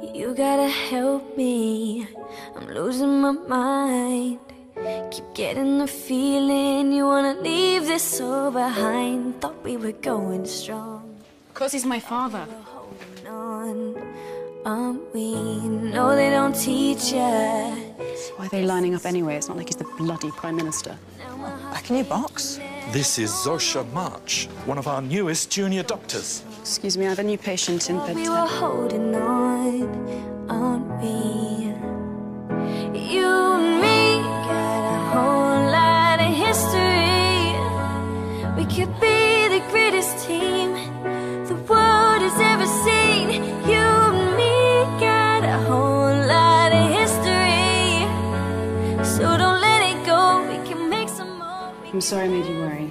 You gotta help me, I'm losing my mind. Keep getting the feeling you wanna leave this all behind. Thought we were going strong. Because he's my father. Holding on, aren't we? No, they don't teach ya. Why are they lining up anyway? It's not like he's the bloody Prime Minister. Back in your box. This is Zosia March, one of our newest junior doctors. Excuse me, I have a new patient in bed. We were holding on, aren't we? You and me got a whole lot of history. We could be the greatest team the world has ever seen. You and me got a whole lot of history. So don't let it go, we can make some more. I'm sorry I made you worry.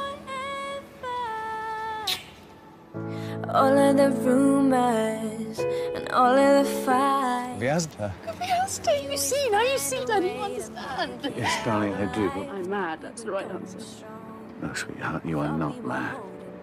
All of the rumors and all of the fights. We asked her. You see, now you see, Daddy, you understand. Yes, darling, I do, but... I'm mad, that's the right answer. No, sweetheart, you are not mad.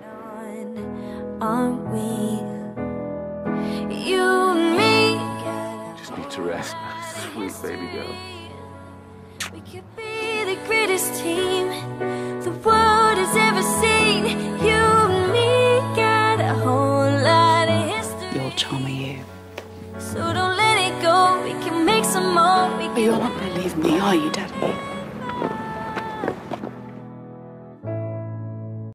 Aren't we? You and me. Just need to rest, sweet baby girl. We could be the greatest team the world has ever seen. You and me got a whole lot of history. You're charming, you. So don't let it go, we can make some more. But you're not going to leave me, are you, Daddy?